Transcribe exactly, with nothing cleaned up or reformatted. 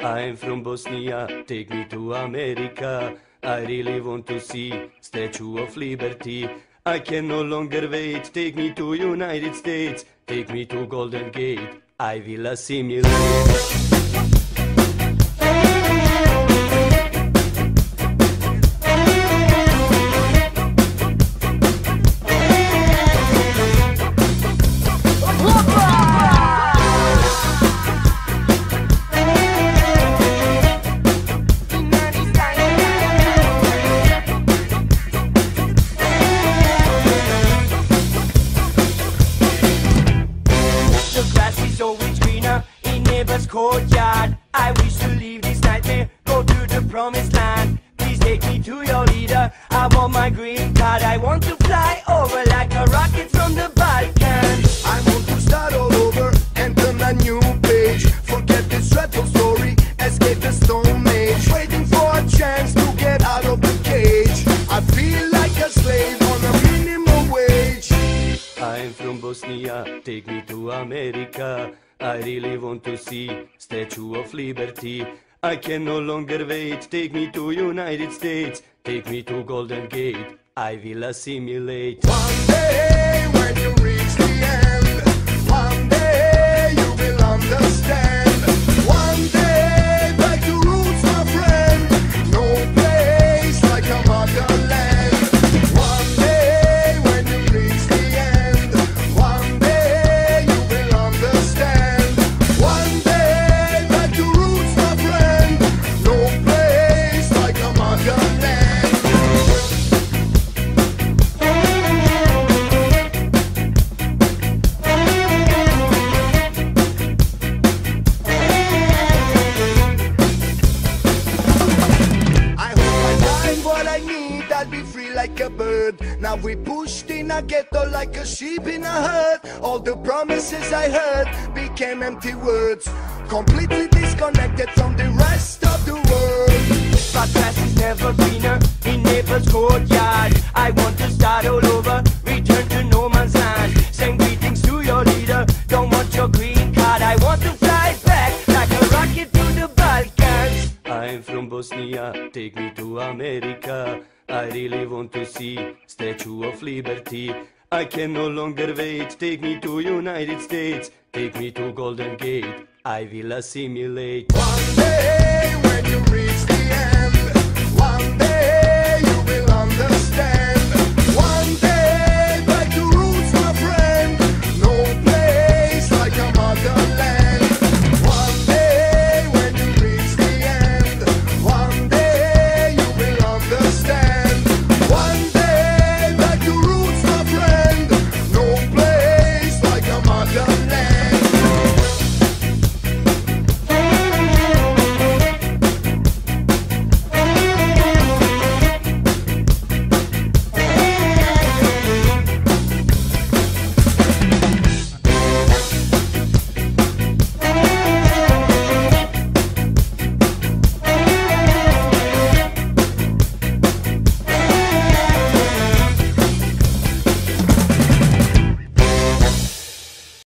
I'm from Bosnia, take me to America. I really want to see Statue of Liberty. I can no longer wait, take me to United States. Take me to Golden Gate, I will assimilate. Always greener in neighbor's courtyard. I wish to leave this nightmare, go to the promised land. Please take me to your leader, I want my green card. I want to fly over like a rocket from the Balkans. I want to start all over and turn a new page. Forget this dreadful story, escape the stone age. Waiting for a chance to get out of the cage. I feel like a slave on a minimum wage. I'm from Bosnia, take me to America. I really want to see Statue of Liberty. I can no longer wait, take me to United States. Take me to Golden Gate, I will assimilate. One day when you reach the end, one day you will understand. One day back to roots, my friend. No place like a motherland. One day when you reach the end, one day you will understand. One day back to roots, my friend. No place like a motherland. I'll be free like a bird. Now we pushed in a ghetto like a sheep in a herd. All the promises I heard became empty words, completely disconnected from the rest of the world. But grass is never greener in neighbor's courtyard. I want to start all over, return to no man's land. Send greetings to your leader, don't want your green card. I want to fly back like a rocket to the Balkans. I'm from Bosnia, take me to America. I really want to see Statue of Liberty. I can no longer wait, take me to United States. Take me to Golden Gate, I will assimilate. One day when you reach